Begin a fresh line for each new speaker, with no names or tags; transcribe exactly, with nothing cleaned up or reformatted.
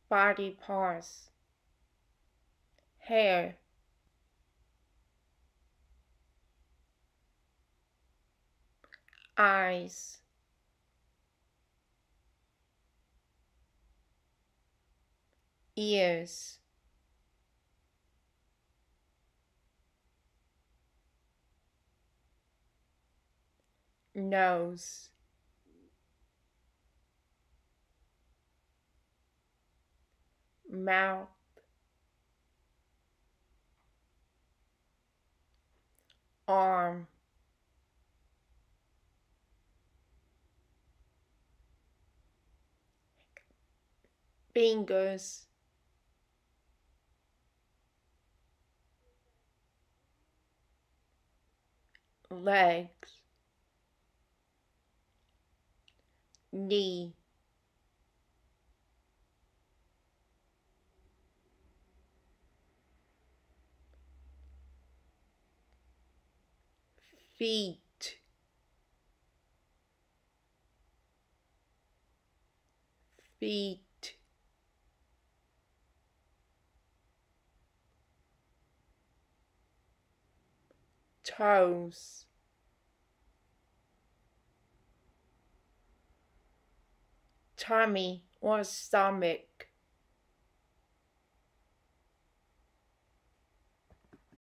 body parts, hair, eyes, ears, nose, mouth, arm, fingers, legs, knee, feet, feet, toes, tummy or stomach,